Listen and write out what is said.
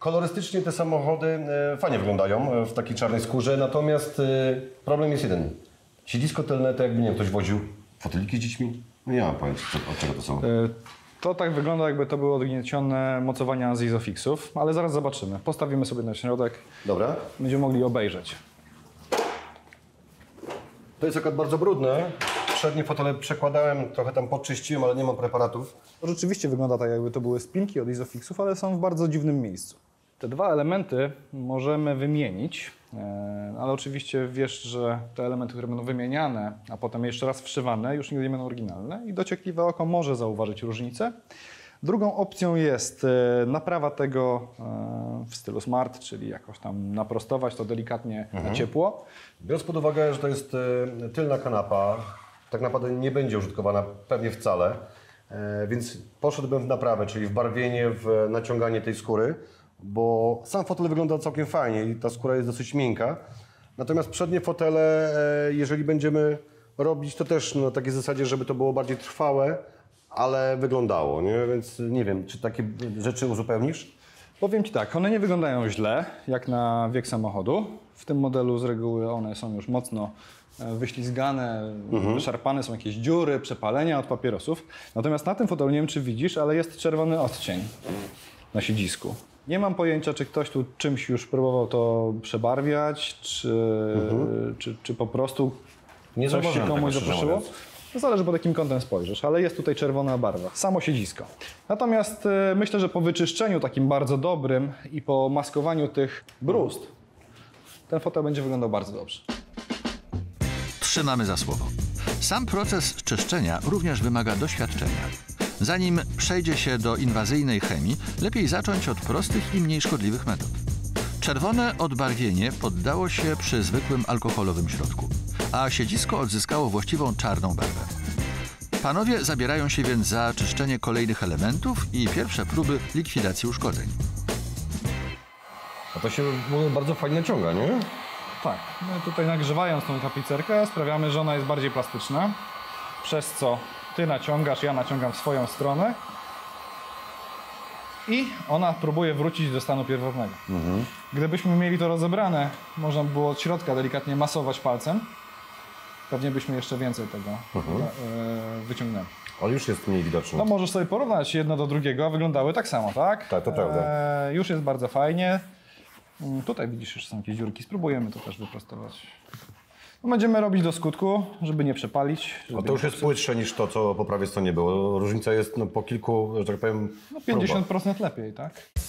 Kolorystycznie te samochody fajnie wyglądają w takiej czarnej skórze, natomiast problem jest jeden. Siedzisko tylne to jakby, nie wiem, ktoś woził foteliki z dziećmi? No nie mam pojęcia, od czego to są. To tak wygląda, jakby to były odgniecione mocowania z Isofixów, ale zaraz zobaczymy. Postawimy sobie na środek, Dobra. będziemy mogli obejrzeć. To jest akurat bardzo brudne. Przednie fotele przekładałem, trochę tam podczyściłem, ale nie mam preparatów. To rzeczywiście wygląda tak, jakby to były spinki od Isofixów, ale są w bardzo dziwnym miejscu. Te dwa elementy możemy wymienić, ale oczywiście wiesz, że te elementy, które będą wymieniane, a potem jeszcze raz wszywane, już nigdy nie będą oryginalne i dociekliwe oko może zauważyć różnicę. Drugą opcją jest naprawa tego w stylu smart, czyli jakoś tam naprostować to delikatnie na ciepło. Biorąc pod uwagę, że to jest tylna kanapa, tak naprawdę nie będzie użytkowana pewnie wcale, więc poszedłbym w naprawę, czyli w barwienie, w naciąganie tej skóry, bo sam fotel wygląda całkiem fajnie i ta skóra jest dosyć miękka. Natomiast przednie fotele, jeżeli będziemy robić, to też na takiej zasadzie, żeby to było bardziej trwałe, ale wyglądało, nie? Więc nie wiem, czy takie rzeczy uzupełnisz? Powiem Ci tak, one nie wyglądają źle, jak na wiek samochodu. W tym modelu z reguły one są już mocno wyślizgane, wyszarpane, są jakieś dziury, przepalenia od papierosów. Natomiast na tym fotelu, nie wiem czy widzisz, ale jest czerwony odcień na siedzisku. Nie mam pojęcia, czy ktoś tu czymś już próbował to przebarwiać, czy po prostu Nie coś się zauważyłem komuś tego, szczerze zaprzeszyło. mówiąc. To zależy, pod jakim kątem spojrzysz, ale jest tutaj czerwona barwa, samo siedzisko. Natomiast myślę, że po wyczyszczeniu takim bardzo dobrym i po maskowaniu tych bruzd, ten fotel będzie wyglądał bardzo dobrze. Trzymamy za słowo. Sam proces czyszczenia również wymaga doświadczenia. Zanim przejdzie się do inwazyjnej chemii, lepiej zacząć od prostych i mniej szkodliwych metod. Czerwone odbarwienie poddało się przy zwykłym alkoholowym środku, a siedzisko odzyskało właściwą czarną barwę. Panowie zabierają się więc za czyszczenie kolejnych elementów i pierwsze próby likwidacji uszkodzeń. A to się bardzo fajnie naciąga, nie? Tak, my tutaj nagrzewając tą tapicerkę sprawiamy, że ona jest bardziej plastyczna, przez co Ty naciągasz, ja naciągam w swoją stronę i ona próbuje wrócić do stanu pierwotnego. Gdybyśmy mieli to rozebrane, można by było od środka delikatnie masować palcem, pewnie byśmy jeszcze więcej tego wyciągnęli. Ale już jest mniej widoczny. No możesz sobie porównać jedno do drugiego, a wyglądały tak samo, tak? Tak, to prawda. Już jest bardzo fajnie. Tutaj widzisz, już są jakieś dziurki, spróbujemy to też wyprostować. No, będziemy robić do skutku, żeby nie przepalić. A to już jest płytsze niż to, co po prawej stronie było. Różnica jest po kilku, że tak powiem, 50% lepiej, tak?